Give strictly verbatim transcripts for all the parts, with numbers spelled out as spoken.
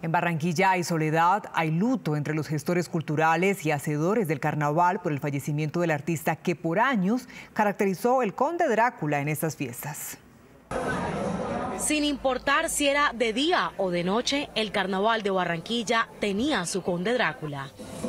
En Barranquilla hay soledad, hay luto entre los gestores culturales y hacedores del carnaval por el fallecimiento del artista que por años caracterizó el Conde Drácula en estas fiestas. Sin importar si era de día o de noche, el carnaval de Barranquilla tenía su Conde Drácula.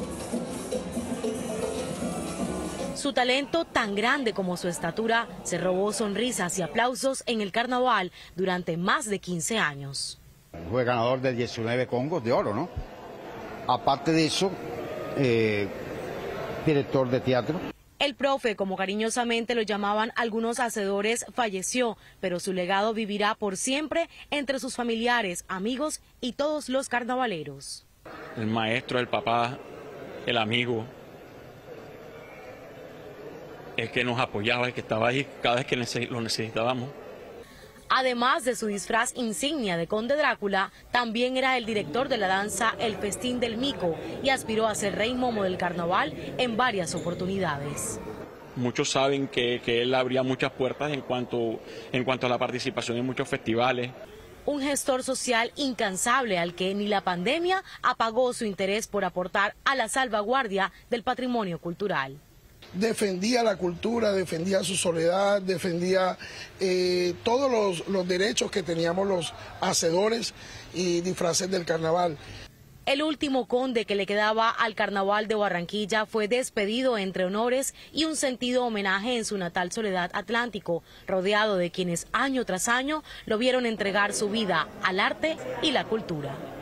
Su talento, tan grande como su estatura, se robó sonrisas y aplausos en el carnaval durante más de quince años. Fue ganador de diecinueve congos de oro, ¿no? Aparte de eso, eh, director de teatro. El profe, como cariñosamente lo llamaban algunos hacedores, falleció, pero su legado vivirá por siempre entre sus familiares, amigos y todos los carnavaleros. El maestro, el papá, el amigo, el que nos apoyaba, el que estaba ahí cada vez que lo necesitábamos. Además de su disfraz insignia de Conde Drácula, también era el director de la danza El Festín del Mico y aspiró a ser rey momo del carnaval en varias oportunidades. Muchos saben que, que él abría muchas puertas en cuanto, en cuanto a la participación en muchos festivales. Un gestor social incansable al que ni la pandemia apagó su interés por aportar a la salvaguardia del patrimonio cultural. Defendía la cultura, defendía su soledad, defendía eh, todos los, los derechos que teníamos los hacedores y disfraces del carnaval. El último conde que le quedaba al carnaval de Barranquilla fue despedido entre honores y un sentido homenaje en su natal Soledad Atlántico, rodeado de quienes año tras año lo vieron entregar su vida al arte y la cultura.